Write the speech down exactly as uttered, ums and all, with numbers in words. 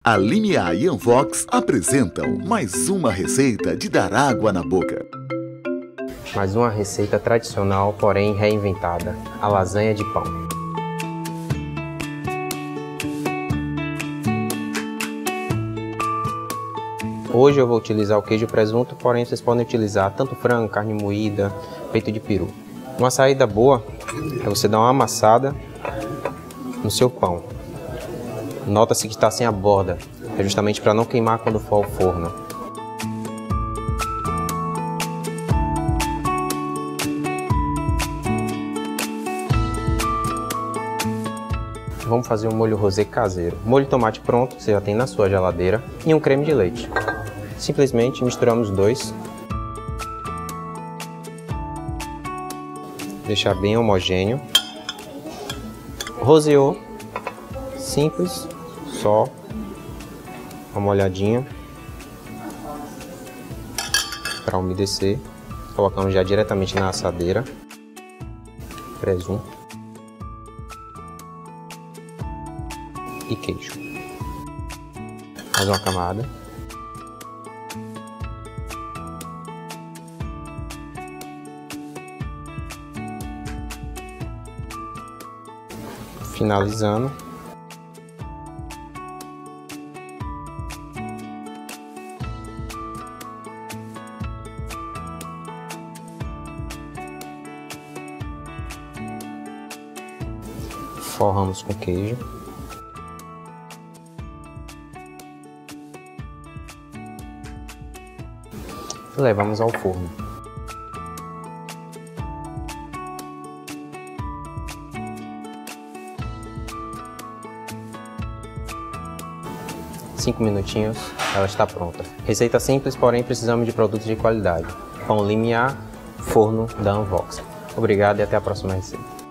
A Limiar e Anvox apresentam mais uma receita de dar água na boca. Mais uma receita tradicional, porém reinventada, a lasanha de pão. Hoje eu vou utilizar o queijo presunto, porém vocês podem utilizar tanto frango, carne moída, peito de peru. Uma saída boa é você dar uma amassada no seu pão. Nota-se que está sem a borda, é justamente para não queimar quando for ao forno. Vamos fazer um molho rosé caseiro. Molho de tomate pronto, que você já tem na sua geladeira, e um creme de leite. Simplesmente misturamos os dois. Deixar bem homogêneo. Roseou. Simples, só uma molhadinha para umedecer. Colocamos já diretamente na assadeira. Presunto e queijo. Mais uma camada. Finalizando. Forramos com queijo. E levamos ao forno. Cinco minutinhos, ela está pronta. Receita simples, porém precisamos de produtos de qualidade. Pão Limiar, forno da Anvox. Obrigado e até a próxima receita.